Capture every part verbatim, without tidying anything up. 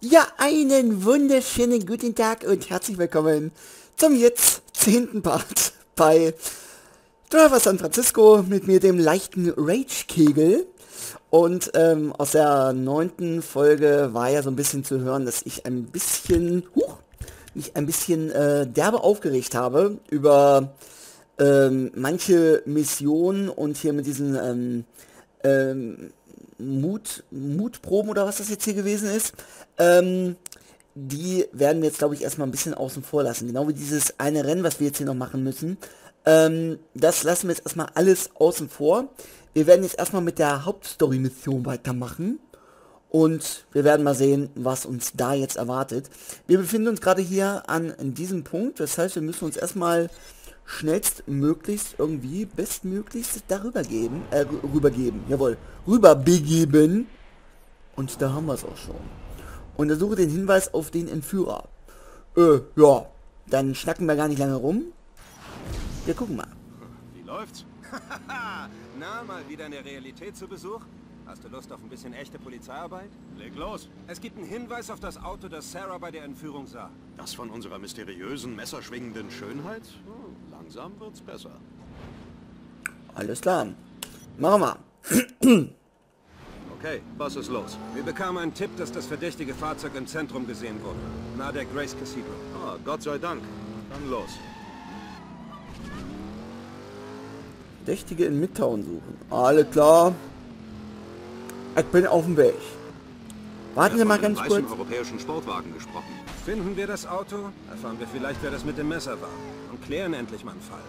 Ja, einen wunderschönen guten Tag und herzlich willkommen zum jetzt zehnten Part bei Driver San Francisco mit mir, dem leichten Rage-Kegel. Und ähm, aus der neunten Folge war ja so ein bisschen zu hören, dass ich ein bisschen, huch, mich ein bisschen äh, derbe aufgeregt habe über ähm, manche Missionen und hier mit diesen ähm, ähm, Mut, Mutproben oder was das jetzt hier gewesen ist. Ähm, die werden wir jetzt, glaube ich, erstmal ein bisschen außen vor lassen. Genau wie dieses eine Rennen, was wir jetzt hier noch machen müssen. Ähm, das lassen wir jetzt erstmal alles außen vor. Wir werden jetzt erstmal mit der Hauptstory-Mission weitermachen. Und wir werden mal sehen, was uns da jetzt erwartet. Wir befinden uns gerade hier an diesem Punkt. Das heißt, wir müssen uns erstmal schnellstmöglichst irgendwie bestmöglichst darüber geben, äh, rübergeben, jawohl, rüber begeben. Und da haben wir es auch schon. Untersuche den Hinweis auf den Entführer. Äh, ja, dann schnacken wir gar nicht lange rum. Wir gucken mal. Wie läuft's? Na, mal wieder in der Realität zu Besuch? Hast du Lust auf ein bisschen echte Polizeiarbeit? Leg los. Es gibt einen Hinweis auf das Auto, das Sarah bei der Entführung sah. Das von unserer mysteriösen, messerschwingenden Schönheit? Oh, langsam wird's besser. Alles klar. Machen wir. Okay, was ist los? Wir bekamen einen Tipp, dass das verdächtige Fahrzeug im Zentrum gesehen wurde. Nahe der Grace Cathedral. Ah, Gott sei Dank. Dann los. Verdächtige in Midtown suchen. Alles klar. Ich bin auf dem Weg. Warten Sie mal ganz kurz. Einen europäischen Sportwagen gesprochen. Finden wir das Auto, erfahren wir vielleicht, wer das mit dem Messer war. Und klären endlich mal einen Fall.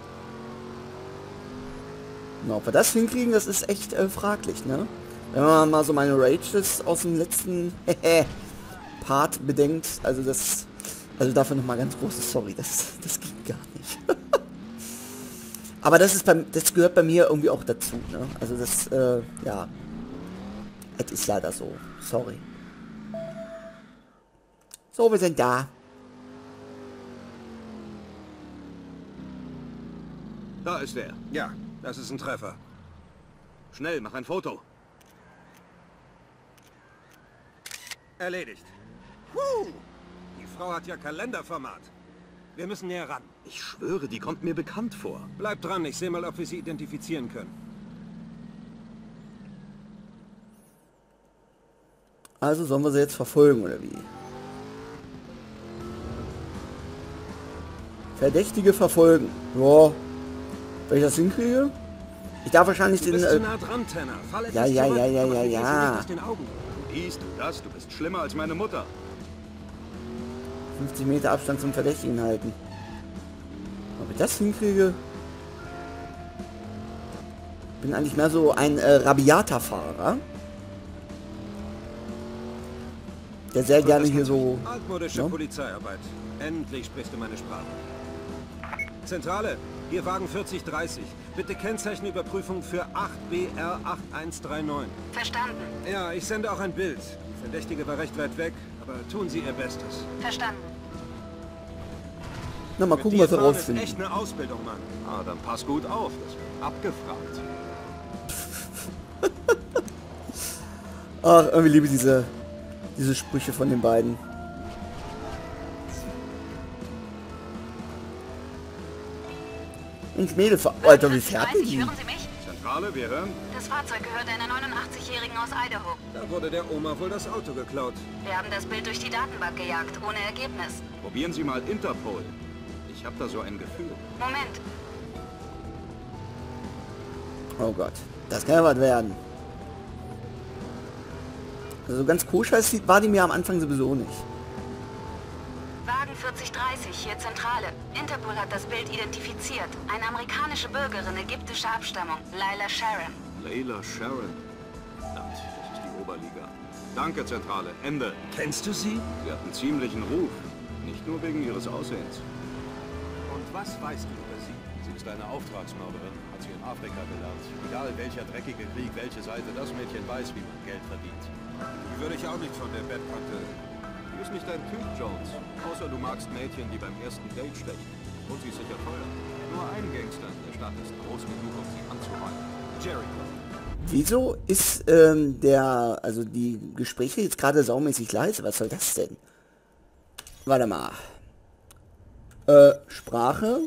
Na, ob wir das hinkriegen, das ist echt äh, fraglich, ne? Wenn man mal so meine Rages aus dem letzten Part bedenkt, also das, also dafür nochmal ganz großes Sorry, das, das ging gar nicht. Aber das ist beim, das gehört bei mir irgendwie auch dazu, ne? Also das, äh, ja, es ist leider so, sorry. So, wir sind da. Da ist er. Ja, das ist ein Treffer. Schnell, mach ein Foto. Erledigt. Puh, die Frau hat ja Kalenderformat. Wir müssen näher ran. Ich schwöre, die kommt mir bekannt vor. Bleib dran, ich sehe mal, ob wir sie identifizieren können. Also sollen wir sie jetzt verfolgen, oder wie? Verdächtige verfolgen. Ja. Wenn ich das hinkriege? Ich darf wahrscheinlich du den... bist Äh, zu nah dran, Tanner. Fall ja, etwas ja, zurück, ja, ja, aber ja, verlier sie ja. nicht aus den Augen. Du dies, du das, du bist schlimmer als meine Mutter. fünfzig Meter Abstand zum Verdächtigen halten. Ob ich das hinkriege? Bin eigentlich mehr so ein äh, rabiater Fahrer. Der sehr gerne hier so... Altmodische Ja? Polizeiarbeit. Endlich sprichst du meine Sprache. Zentrale, hier Wagen vierzig dreißig. Bitte Kennzeichenüberprüfung für acht B R acht eins drei neun. Verstanden. Ja, ich sende auch ein Bild. Die Verdächtige war recht weit weg, aber tun Sie Ihr Bestes. Verstanden. Na, mal Mit gucken, dir was wir fahren ist rausfinden. echt eine Ausbildung, Mann. Ah, dann pass gut auf. Das wird abgefragt. Ach, irgendwie liebe ich diese, diese Sprüche von den beiden. Ins Mädel ver... Alter, wie fährt denn die? Hören Sie mich? Zentrale, wir hören. Das Fahrzeug gehört einer neunundachtzigjährigen aus Idaho. Da wurde der Oma wohl das Auto geklaut. Wir haben das Bild durch die Datenbank gejagt, ohne Ergebnis. Probieren Sie mal Interpol. Ich habe da so ein Gefühl. Moment. Oh Gott, das kann ja was werden. Also ganz koscher ist- war die mir am Anfang sowieso nicht. Wagen vierzig dreißig, hier Zentrale. Interpol hat das Bild identifiziert. Eine amerikanische Bürgerin ägyptischer Abstammung, Lila Sharon. Layla Sharon. Verdammt, das ist die Oberliga. Danke, Zentrale. Ende. Kennst du sie? Sie hat einen ziemlichen Ruf. Nicht nur wegen ihres Aussehens. Und was weißt du über sie? Sie ist eine Auftragsmörderin, hat sie in Afrika gelernt. Egal welcher dreckige Krieg, welche Seite, das Mädchen weiß, wie man Geld verdient. Die würde ich auch nicht von der Bettkante. Die ist nicht dein Typ, Jones. Außer du magst Mädchen, die beim ersten Date stechen. Und sie ist sicher teuer. Nur ein Gangster in der Stadt ist groß genug, um sie anzuheuern. Jericho. Wieso ist ähm, der, also die Gespräche jetzt gerade saumäßig leise? Was soll das denn? Warte mal. Äh, Sprache.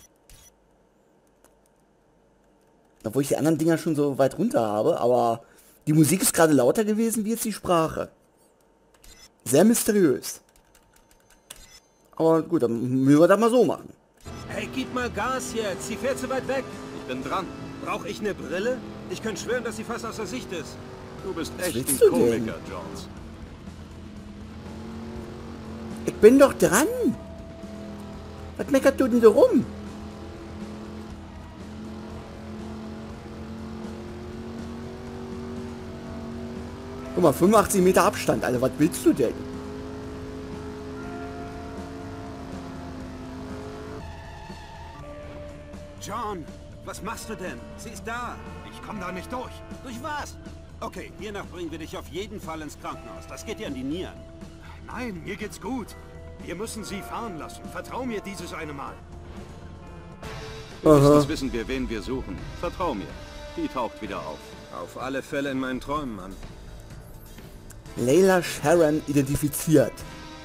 Obwohl ich die anderen Dinger schon so weit runter habe, aber die Musik ist gerade lauter gewesen wie jetzt die Sprache. Sehr mysteriös. Aber gut, dann müssen wir das mal so machen. Hey, gib mal Gas jetzt. Sie fährt zu weit weg. Ich bin dran. Brauche ich eine Brille? Ich könnte schwören, dass sie fast außer Sicht ist. Du bist Was echt willst ein du Komiker, denn? Jones. Ich bin doch dran. Was meckert du denn so rum? Guck mal, fünfundachtzig Meter Abstand, Alter. Was willst du denn? John, was machst du denn? Sie ist da. Ich komme da nicht durch. Durch was? Okay, hiernach bringen wir dich auf jeden Fall ins Krankenhaus. Das geht dir an die Nieren. Nein, mir geht's gut. Wir müssen sie fahren lassen. Vertrau mir dieses eine Mal. Wenigstens wissen wir, wen wir suchen. Vertrau mir. Die taucht wieder auf. Auf alle Fälle in meinen Träumen, Mann. Layla Sharon identifiziert.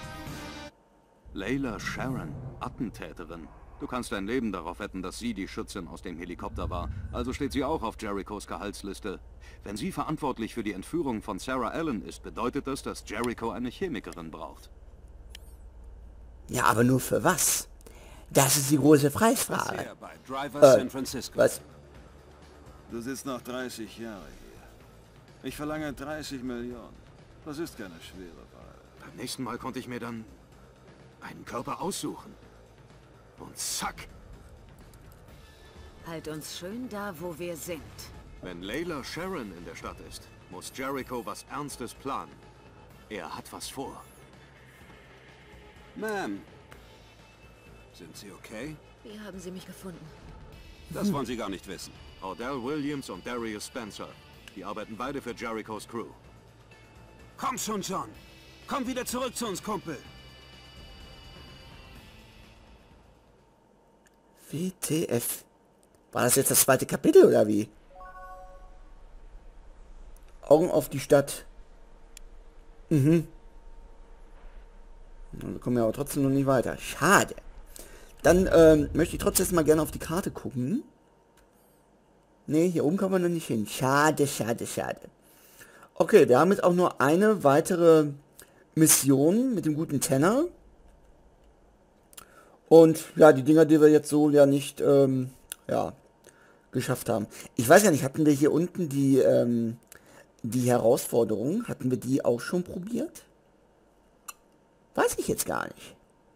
Layla Sharon, Attentäterin. Du kannst dein Leben darauf wetten, dass sie die Schützin aus dem Helikopter war. Also steht sie auch auf Jerichos Gehaltsliste. Wenn sie verantwortlich für die Entführung von Sarah Allen ist, bedeutet das, dass Jericho eine Chemikerin braucht. Ja, aber nur für was? Das ist die große Preisfrage. Bisher bei Driver Äh, San Francisco. Was? Du sitzt noch dreißig Jahre hier. Ich verlange dreißig Millionen. Das ist keine schwere Wahl. Beim nächsten Mal konnte ich mir dann einen Körper aussuchen. Und zack! Halt uns schön da, wo wir sind. Wenn Layla Sharon in der Stadt ist, muss Jericho was Ernstes planen. Er hat was vor. Ma'am, sind Sie okay? Wie haben Sie mich gefunden? Das wollen Sie gar nicht wissen. Odell Williams und Darius Spencer. Die arbeiten beide für Jerichos Crew. Komm schon, John. Komm wieder zurück zu uns, Kumpel. W T F. War das jetzt das zweite Kapitel oder wie? Augen auf die Stadt. Mhm. Wir kommen ja aber trotzdem noch nicht weiter. Schade. Dann ähm, möchte ich trotzdem mal gerne auf die Karte gucken. Ne, hier oben kommen wir noch nicht hin. Schade, schade, schade. Okay, wir haben jetzt auch nur eine weitere Mission mit dem guten Tanner. Und ja, die Dinger, die wir jetzt so ja nicht ähm, ja, geschafft haben. Ich weiß ja nicht, hatten wir hier unten die, ähm, die Herausforderung, hatten wir die auch schon probiert? Weiß ich jetzt gar nicht.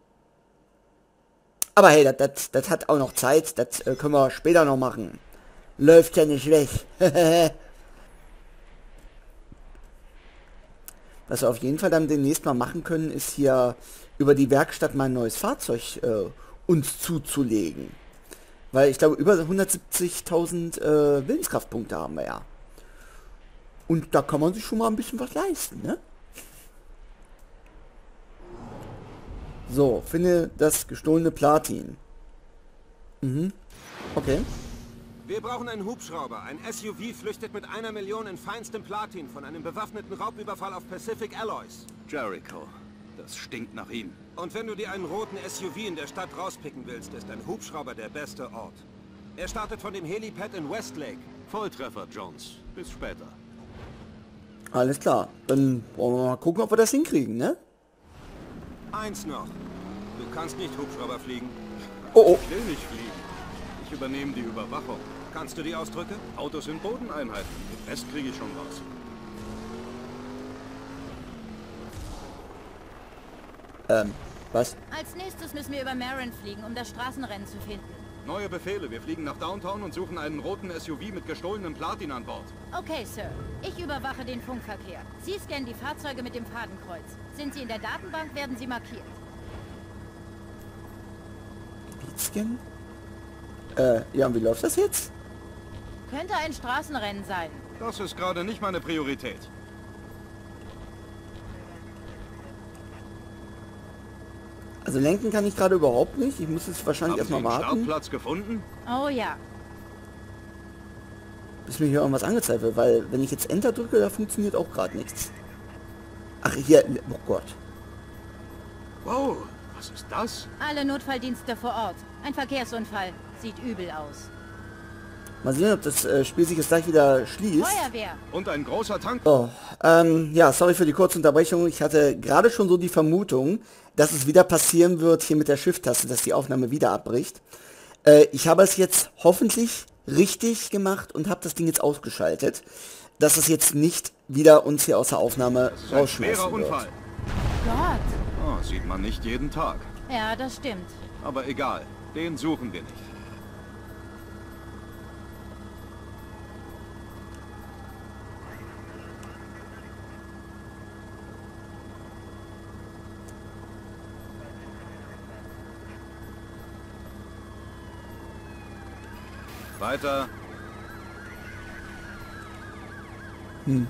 Aber hey, das, das, das hat auch noch Zeit, das äh, können wir später noch machen. Läuft ja nicht weg. Was wir auf jeden Fall dann demnächst mal machen können, ist hier über die Werkstatt mal ein neues Fahrzeug äh, uns zuzulegen. Weil ich glaube, über hundertsiebzigtausend äh, Willenskraftpunkte haben wir ja. Und da kann man sich schon mal ein bisschen was leisten, ne? So, finde das gestohlene Platin. Mhm. Okay. Wir brauchen einen Hubschrauber. Ein S U V flüchtet mit einer Million in feinstem Platin von einem bewaffneten Raubüberfall auf Pacific Alloys. Jericho. Das stinkt nach ihm. Und wenn du dir einen roten S U V in der Stadt rauspicken willst, ist ein Hubschrauber der beste Ort. Er startet von dem Helipad in Westlake. Volltreffer, Jones. Bis später. Alles klar. Dann wollen wir mal gucken, ob wir das hinkriegen, ne? Eins noch. Du kannst nicht Hubschrauber fliegen. Oh, oh. Ich will nicht fliegen. Ich übernehme die Überwachung. Kannst du die Ausdrücke? Autos sind Bodeneinheiten. Den Rest kriege ich schon raus. Ähm, was? Als nächstes müssen wir über Marin fliegen, um das Straßenrennen zu finden. Neue Befehle. Wir fliegen nach Downtown und suchen einen roten S U V mit gestohlenem Platin an Bord. Okay, Sir. Ich überwache den Funkverkehr. Sie scannen die Fahrzeuge mit dem Fadenkreuz. Sind sie in der Datenbank, werden sie markiert. Scan? Äh, ja, und wie läuft das jetzt? Könnte ein Straßenrennen sein. Das ist gerade nicht meine Priorität. Also lenken kann ich gerade überhaupt nicht. Ich muss jetzt wahrscheinlich Haben Sie erstmal einen warten. Startplatz gefunden? Oh ja. bis mir hier irgendwas angezeigt wird, weil wenn ich jetzt Enter drücke, da funktioniert auch gerade nichts. Ach, hier, oh Gott. Wow, was ist das? Alle Notfalldienste vor Ort. Ein Verkehrsunfall. Sieht übel aus. Mal sehen, ob das äh, Spiel sich jetzt gleich wieder schließt. Feuerwehr. Und ein großer Tank. Oh, ähm, ja, sorry für die kurze Unterbrechung. Ich hatte gerade schon so die Vermutung, dass es wieder passieren wird hier mit der Shift-Taste, dass die Aufnahme wieder abbricht. Äh, ich habe es jetzt hoffentlich richtig gemacht und habe das Ding jetzt ausgeschaltet, dass es jetzt nicht wieder uns hier aus der Aufnahme Das ist ein schwerer rausschmeißen wird. Unfall. Gott. Oh, sieht man nicht jeden Tag. Ja, das stimmt. Aber egal, den suchen wir nicht. Weiter. Hm.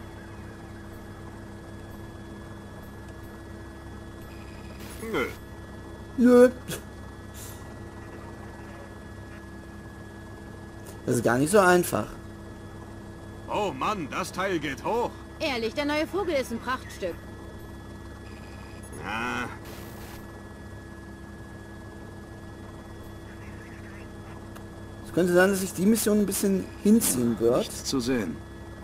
Nö. Nö. Das ist gar nicht so einfach. Oh Mann, das Teil geht hoch. Ehrlich, der neue Vogel ist ein Prachtstück. Ja. Es könnte sein, dass sich die Mission ein bisschen hinziehen wird. Nichts zu sehen.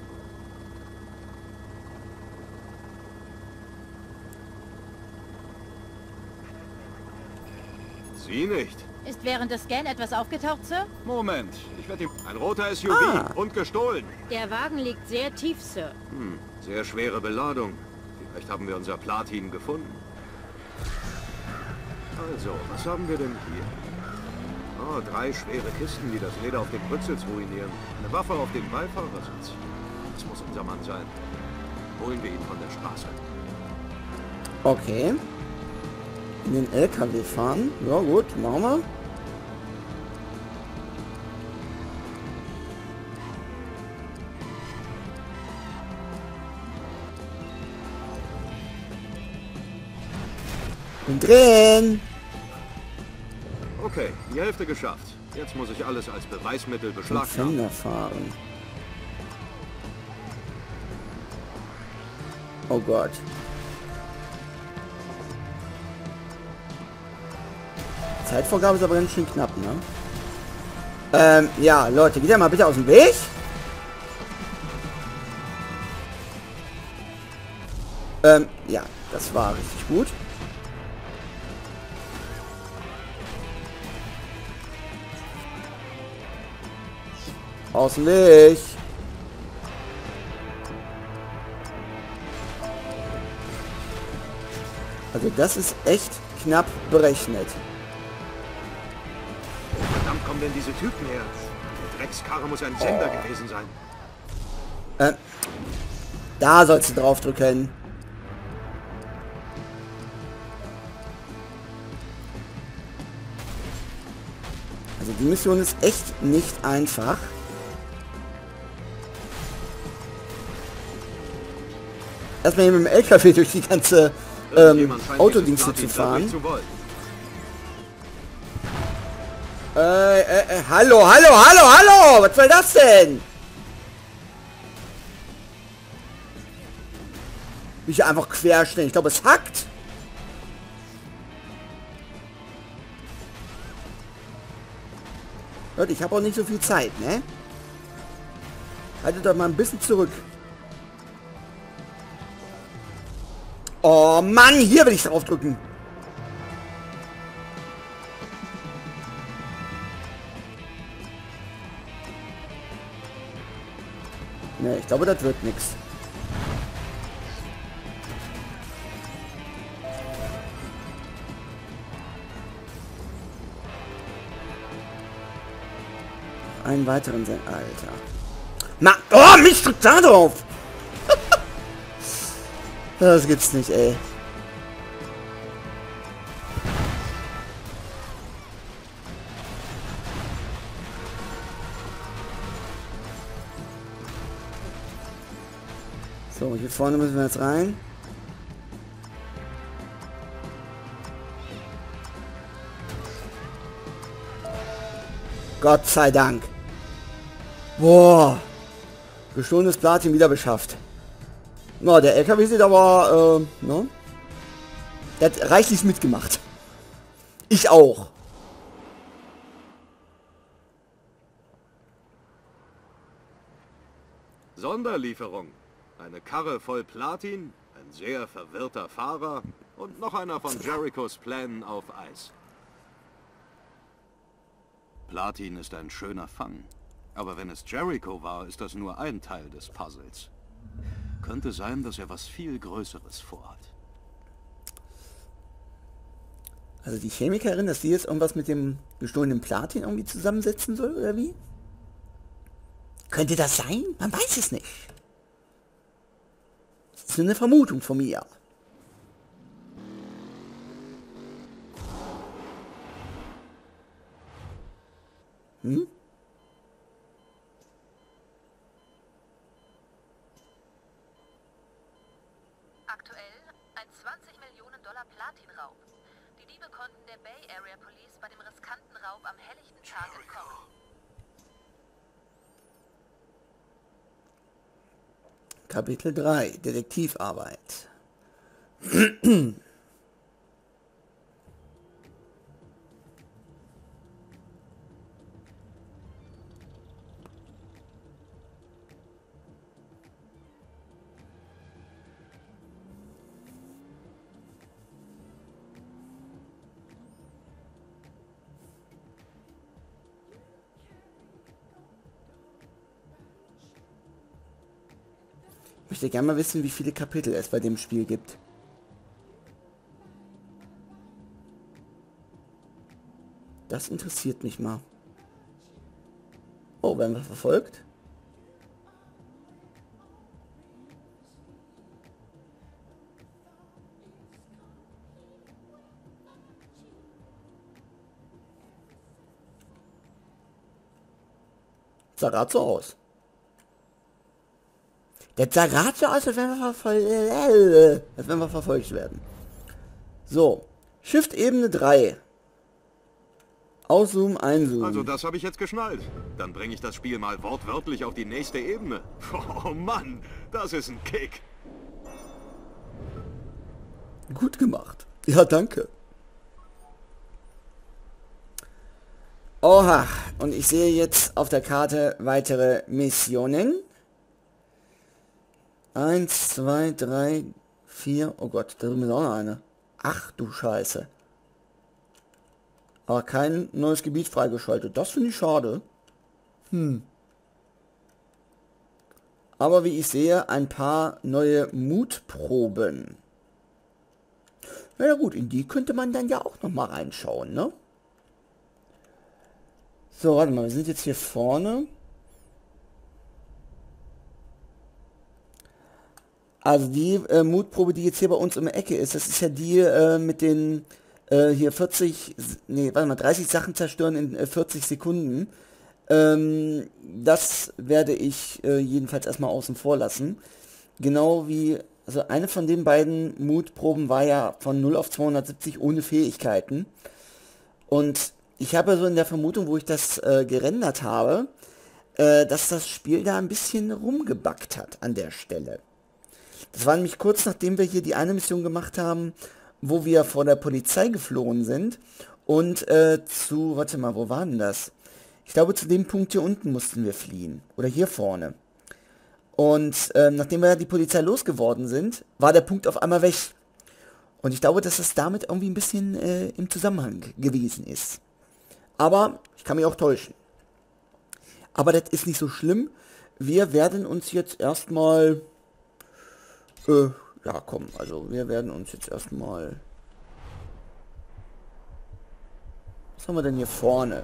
Sie nicht. Ist während des Scan etwas aufgetaucht, Sir? Moment, ich werde ihm... Ein roter S U V Ah. und gestohlen. Der Wagen liegt sehr tief, Sir. Hm, sehr schwere Beladung. Vielleicht haben wir unser Platin gefunden. Also, was haben wir denn hier? Oh, drei schwere Kisten, die das Leder auf dem Brützels ruinieren. Eine Waffe auf dem Beifahrersitz. Das muss unser Mann sein. Holen wir ihn von der Straße. Okay. In den L K W fahren. Ja gut, machen wir. Und drehen. Okay, die Hälfte geschafft. Jetzt muss ich alles als Beweismittel Und beschlagnahmen. Fender fahren. Oh Gott. Zeitvorgabe ist aber ganz schön knapp, ne? Ähm, ja, Leute, geht ja mal bitte aus dem Weg. Ähm, ja, das war richtig gut. Aus dem Weg. Also das ist echt knapp berechnet. Wo verdammt kommen denn diese Typen her? Der Dreckskarre muss ein Sender gewesen sein. Ähm, da sollst du drauf drücken. Also die Mission ist echt nicht einfach. Erstmal hier mit dem L K W durch die ganze ähm, Irgendjemand scheint Autodienste dieses zu Platin fahren. wirklich zu wollen. Äh, äh, äh, hallo, hallo, hallo, hallo! Was soll das denn? Mich einfach querstellen. Ich glaube, es hackt. Leute, ich habe auch nicht so viel Zeit, ne? Haltet doch mal ein bisschen zurück. Oh Mann, hier will ich drauf drücken. Ne, ich glaube, das wird nichts. Einen weiteren Sen Alter. Na, oh, mich drückt da drauf. Das gibt's nicht, ey. So, hier vorne müssen wir jetzt rein. Gott sei Dank. Boah. Gestohlenes Platin wieder beschafft. Na, der L K W sieht aber, äh, ne? Der hat reichlich mitgemacht. Ich auch. Sonderlieferung. Eine Karre voll Platin, ein sehr verwirrter Fahrer und noch einer von Jerichos Plänen auf Eis. Platin ist ein schöner Fang. Aber wenn es Jericho war, ist das nur ein Teil des Puzzles. Könnte sein, dass er was viel Größeres vorhat. Also die Chemikerin, dass die jetzt irgendwas mit dem gestohlenen Platin irgendwie zusammensetzen soll, oder wie? Könnte das sein? Man weiß es nicht. Das ist nur eine Vermutung von mir. Hm? Aktuell ein zwanzig Millionen Dollar Platinraub. Die Diebe konnten der Bay Area Police bei dem riskanten Raub am helllichten Tag entkommen. Kapitel drei, Detektivarbeit. Ich möchte gerne mal wissen, wie viele Kapitel es bei dem Spiel gibt. Das interessiert mich mal. Oh, werden wir verfolgt? Sah gerade so aus. Der sah gerade so aus, als wenn wir, verfol als wenn wir verfolgt werden. So. Shift-Ebene drei. Auszoomen, einzoomen. Also das habe ich jetzt geschnallt. Dann bringe ich das Spiel mal wortwörtlich auf die nächste Ebene. Oh Mann, das ist ein Kick. Gut gemacht. Ja, danke. Oha. Und ich sehe jetzt auf der Karte weitere Missionen. Eins, zwei, drei, vier. Oh Gott, da drüben ist auch noch eine. Ach du Scheiße. Aber kein neues Gebiet freigeschaltet. Das finde ich schade. Hm. Aber wie ich sehe, ein paar neue Mutproben. Na ja gut, in die könnte man dann ja auch noch mal reinschauen, ne? So, warte mal, wir sind jetzt hier vorne. Also die äh, Mutprobe, die jetzt hier bei uns um die Ecke ist, das ist ja die äh, mit den äh, hier vierzig, nee, warte mal, dreißig Sachen zerstören in äh, vierzig Sekunden. Ähm, das werde ich äh, jedenfalls erstmal außen vor lassen. Genau wie, also eine von den beiden Mutproben war ja von null auf zweihundertsiebzig ohne Fähigkeiten. Und ich habe so in der Vermutung, wo ich das äh, gerendert habe, äh, dass das Spiel da ein bisschen rumgebackt hat an der Stelle. Das war nämlich kurz nachdem wir hier die eine Mission gemacht haben, wo wir vor der Polizei geflohen sind und äh, zu, warte mal, wo war denn das? Ich glaube, zu dem Punkt hier unten mussten wir fliehen. Oder hier vorne. Und äh, nachdem wir die Polizei losgeworden sind, war der Punkt auf einmal weg. Und ich glaube, dass das damit irgendwie ein bisschen äh, im Zusammenhang gewesen ist. Aber ich kann mich auch täuschen. Aber das ist nicht so schlimm. Wir werden uns jetzt erstmal... Äh, ja, komm, also wir werden uns jetzt erstmal... Was haben wir denn hier vorne?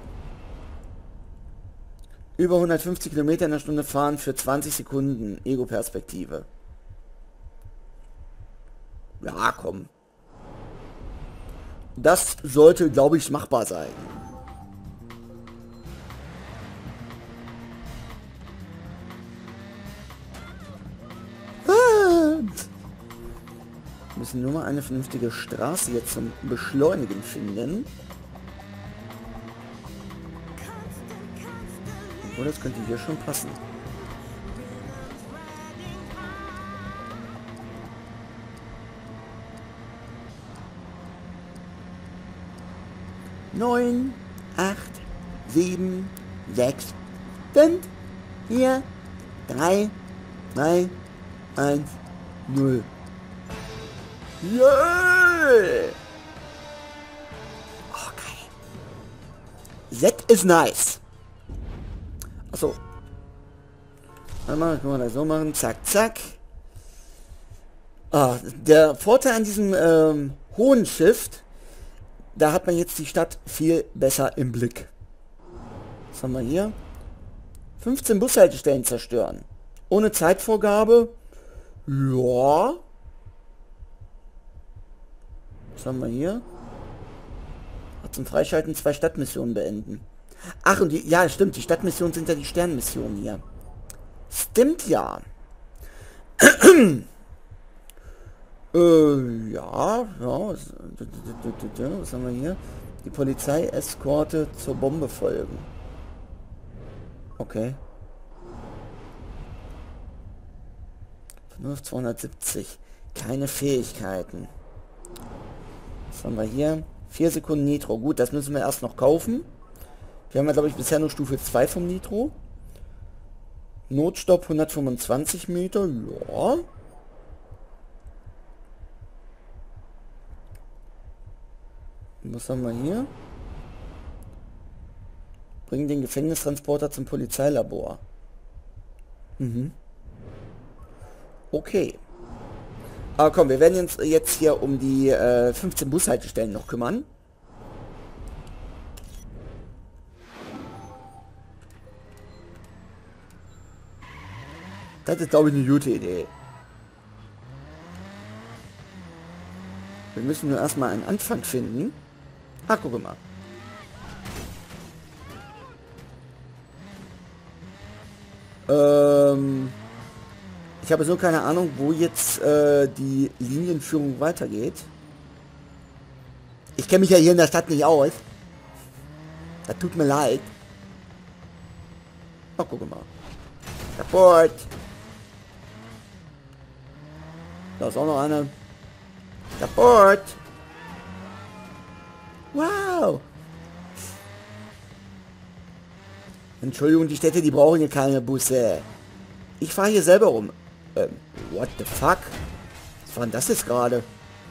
Über hundertfünfzig Kilometer in der Stunde fahren für zwanzig Sekunden. Ego-Perspektive. Ja, komm. Das sollte, glaube ich, machbar sein. Wir müssen nur mal eine vernünftige Straße jetzt zum Beschleunigen finden. Obwohl, das könnte hier schon passen. neun, acht, sieben, sechs, fünf, vier, drei, zwei, eins, null. Yeah! Oh, geil. That is nice. Achso. Einmal können wir das so machen. Zack, zack. Ah, der Vorteil an diesem ähm, hohen Shift, da hat man jetzt die Stadt viel besser im Blick. Was haben wir hier? fünfzehn Bushaltestellen zerstören. Ohne Zeitvorgabe. Ja. Was haben wir hier? Zum Freischalten zwei Stadtmissionen beenden. Ach, und die, ja, stimmt, die Stadtmissionen sind ja die Sternmissionen hier. Stimmt ja. äh, ja, ja, was, was haben wir hier? Die Polizei-Eskorte zur Bombe folgen. Okay. Von null auf zweihundertsiebzig. Keine Fähigkeiten. Was haben wir hier? vier Sekunden Nitro. Gut, das müssen wir erst noch kaufen. Wir haben ja, glaube ich, bisher nur Stufe zwei vom Nitro. Notstopp hundertfünfundzwanzig Meter. Ja. Was haben wir hier? Bringen den Gefängnistransporter zum Polizeilabor. Mhm. Okay. Aber komm, wir werden uns jetzt hier um die äh, fünfzehn Bushaltestellen noch kümmern. Das ist, glaube ich, eine gute Idee. Wir müssen nur erstmal einen Anfang finden. Ah, guck mal. Ähm... Ich habe so keine Ahnung, wo jetzt äh, die Linienführung weitergeht. Ich kenne mich ja hier in der Stadt nicht aus. Das tut mir leid. Oh, guck mal. Kaputt. Da ist auch noch eine. Kaputt. Wow. Entschuldigung, die Städte, die brauchen hier keine Busse. Ich fahre hier selber rum. Ähm, what the fuck? Was war denn das jetzt gerade?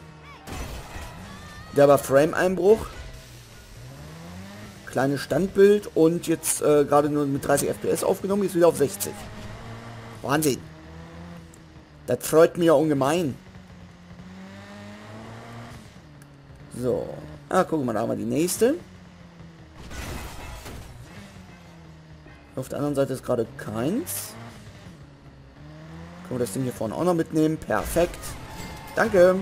Da war Frame-Einbruch. Kleines Standbild und jetzt äh, gerade nur mit dreißig F P S aufgenommen, jetzt wieder auf sechzig. Wahnsinn. Das freut mich ja ungemein. So. Ah, gucken wir mal, da haben wir die nächste. Auf der anderen Seite ist gerade keins. Können wir das Ding hier vorne auch noch mitnehmen? Perfekt. Danke.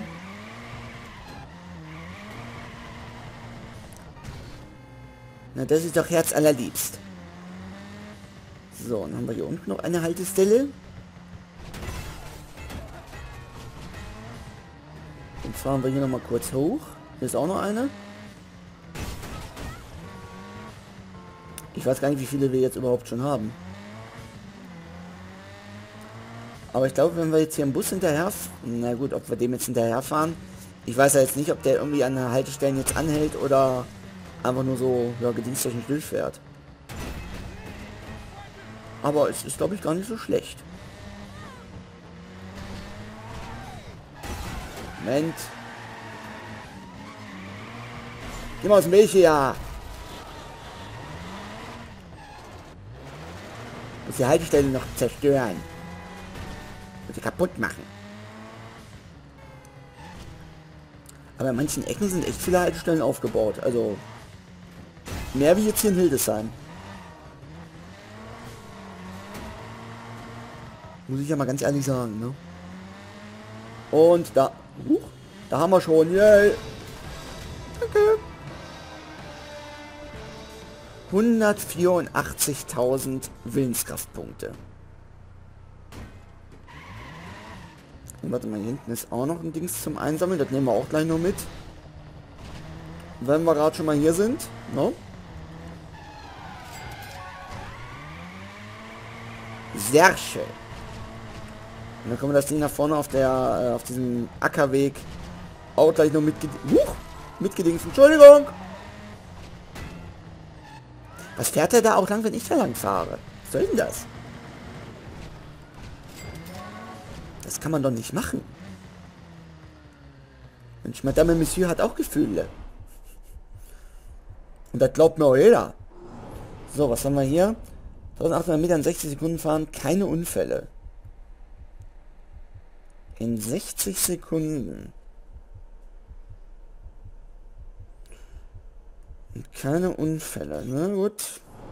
Na, das ist doch herzallerliebst. So, dann haben wir hier unten noch eine Haltestelle. Dann fahren wir hier noch mal kurz hoch. Hier ist auch noch eine. Ich weiß gar nicht, wie viele wir jetzt überhaupt schon haben. Aber ich glaube, wenn wir jetzt hier im Bus hinterher... Na gut, ob wir dem jetzt hinterher fahren. Ich weiß ja jetzt nicht, ob der irgendwie an der Haltestelle jetzt anhält oder einfach nur so, ja, gediensttechnisch durchfährt. Aber es ist, glaube ich, gar nicht so schlecht. Moment. Geh mal aus dem Weg hier. Muss die Haltestelle noch zerstören. Muss sie kaputt machen. Aber in manchen Ecken sind echt viele Haltestellen aufgebaut. Also mehr wie jetzt hier in Hildesheim. Muss ich ja mal ganz ehrlich sagen, ne? Und da... Huch, da haben wir schon. Yay. Danke. hundertvierundachtzigtausend Willenskraftpunkte. Und warte mal, hier hinten ist auch noch ein Dings zum Einsammeln. Das nehmen wir auch gleich noch mit. Wenn wir gerade schon mal hier sind. No? Sehr schön. Und dann können wir das Ding nach vorne auf der äh, auf diesem Ackerweg auch gleich noch mitgedingst. Mitgedingst. Entschuldigung. Was fährt er da auch lang, wenn ich da lang fahre? Was soll denn das? Das kann man doch nicht machen. Mensch, Madame Monsieur hat auch Gefühle. Und das glaubt mir auch jeder. So, was haben wir hier? eintausendachthundert Meter in sechzig Sekunden fahren, keine Unfälle. In sechzig Sekunden. Und keine Unfälle, na gut.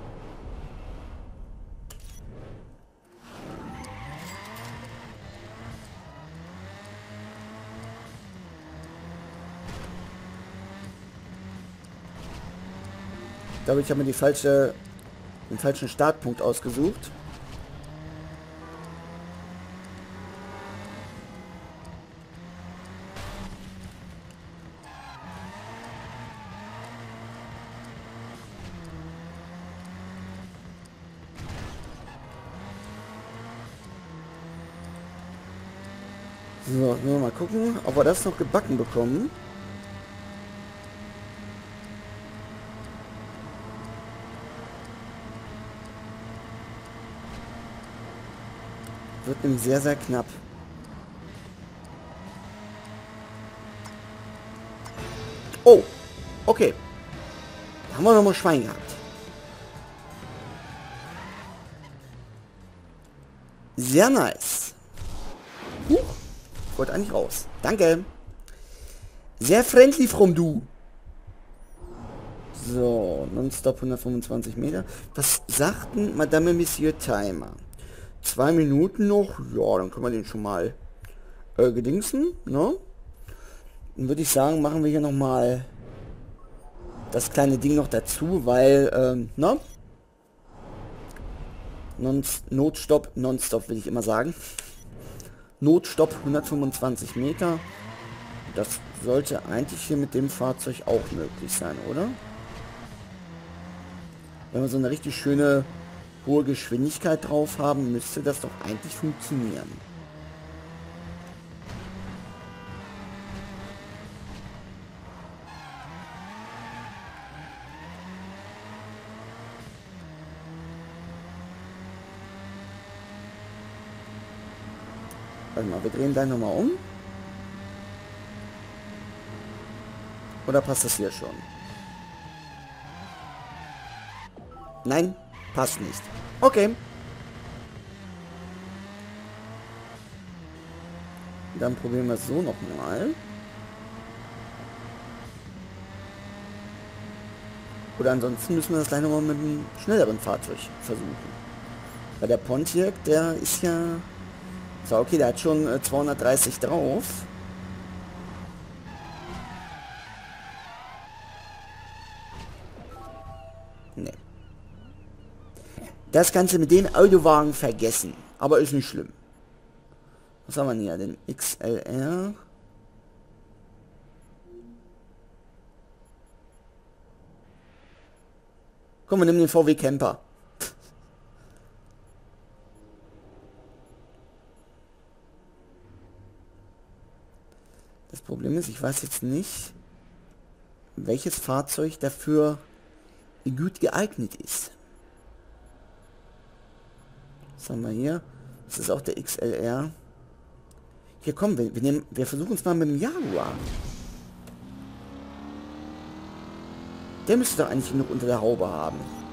Ich glaube, ich habe mir die falsche, den falschen Startpunkt ausgesucht. So, müssen wir mal gucken, ob wir das noch gebacken bekommen. Wird nämlich sehr, sehr knapp. Oh, okay. Da haben wir noch mal Schwein gehabt. Sehr nice. Huch. Ich wollte eigentlich raus. Danke. Sehr friendly from du. So, nonstop hundertfünfundzwanzig Meter. Was sagten Madame Monsieur Timer? Zwei Minuten noch. Ja, dann können wir den schon mal äh, gedingsen, ne? Dann würde ich sagen, machen wir hier noch mal das kleine Ding noch dazu, weil, ähm, ne? Non Notstopp, Nonstop will ich immer sagen. Notstopp hundertfünfundzwanzig Meter. Das sollte eigentlich hier mit dem Fahrzeug auch möglich sein, oder? Wenn wir so eine richtig schöne hohe Geschwindigkeit drauf haben, müsste das doch eigentlich funktionieren. Warte mal, wir drehen gleich nochmal um. Oder passt das hier schon? Nein, passt nicht. Okay. Dann probieren wir es so nochmal. Oder ansonsten müssen wir das gleich nochmal mit einem schnelleren Fahrzeug versuchen. Weil der Pontiac, der ist ja... So, okay, der hat schon äh, zweihundertdreißig drauf. Nee. Das Ganze mit dem Autowagen vergessen. Aber ist nicht schlimm. Was haben wir denn hier? Den X L R. Komm, wir nehmen den V W Camper. Das Problem ist, ich weiß jetzt nicht, welches Fahrzeug dafür gut geeignet ist. Was haben wir hier? Das ist auch der X L R. Hier kommen wir, wir nehmen, wir versuchen es mal mit dem Jaguar. Der müsste doch eigentlich genug unter der Haube haben.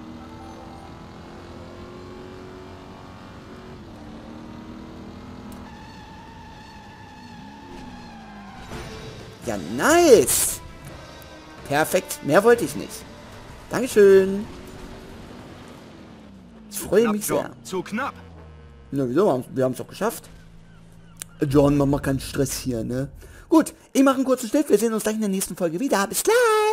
Ja, nice! Perfekt, mehr wollte ich nicht. Dankeschön. Ich freue mich sehr. Zu knapp. Na wieso? Wir haben es doch geschafft. John, mach mal keinen Stress hier, ne? Gut, ich mache einen kurzen Schnitt. Wir sehen uns gleich in der nächsten Folge wieder. Bis gleich!